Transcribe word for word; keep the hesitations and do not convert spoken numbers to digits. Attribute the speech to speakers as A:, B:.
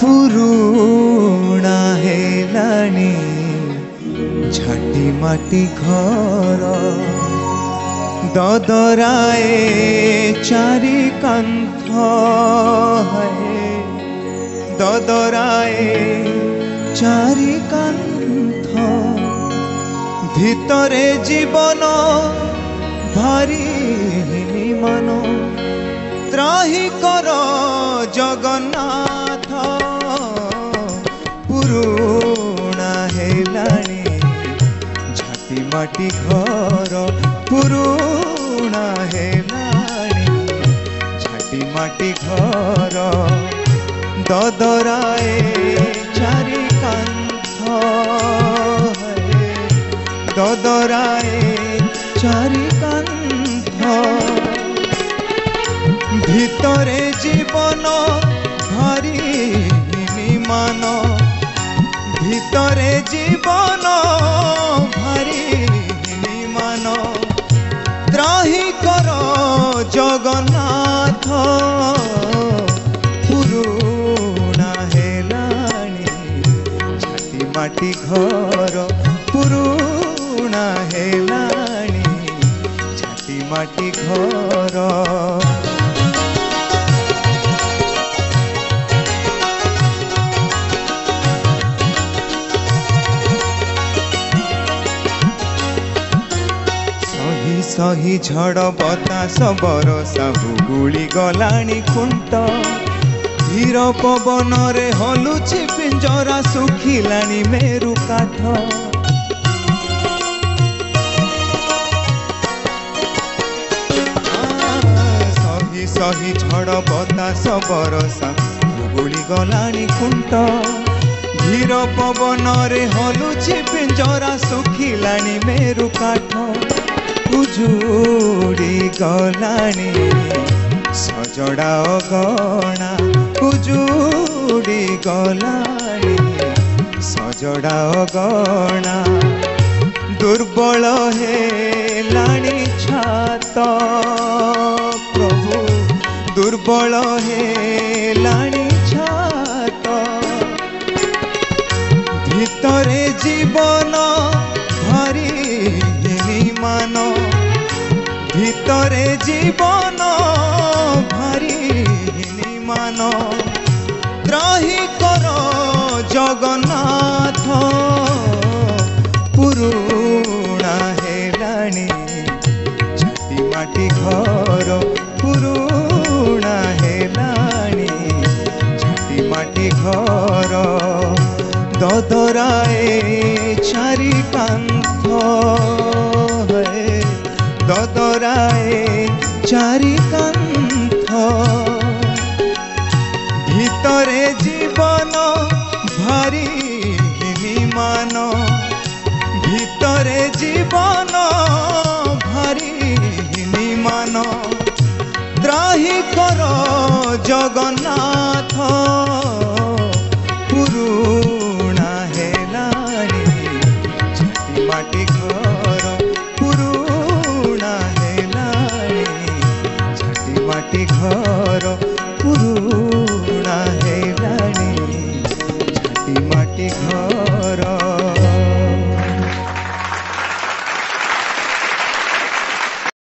A: पुरुणा हेलानी झाटी माटी घर ददराए चारि कांथ है ददराए चारि कांथ भितरे जीवन भारी मन त्राही कर जगन्नाथ पुरुणा हेलानी झाटी माटी घर पुरुणा हेलानी झाटी माटी घर ददराए चारि कांथ ददराए चारि कांथ भितरे जीवन भारी मान भितरे जीवन भारी मान त्राही कर जगन्नाथ पुरुणा हेलानी झाटी माटी घर पुरुणा हेलानी झाटी माटी घर सही झड़ बतास बरसा हुगुली गलानी खुंट धीर पवन रे हलुछि पिंजरा सुखिलानी मेरु काठ सही सही झड़ बतास बरसा हुगुली गलानी खुंट धीर पवन रे हलुछि पिंजरा सुखिलानी मेरु काठ उजुड़ी गलानी सजड़ा गणा उजुड़ी गलानी सजड़ा गणा दुर्बल हेलानी छात प्रभु दुर्बल हेलानी छात भितरे जीवन भारी मान भितरे जीवन भारी मान त्राही कर जगन्नाथ पुरुणा हेलानी झाटी माटी घर पुरुणा हेलानी झाटी माटी घर ददराए चारि कांथ ददराए चारि कांथ भितरे जीवन भारी मान भितरे जीवन भारी मान त्राही कर जगन्नाथ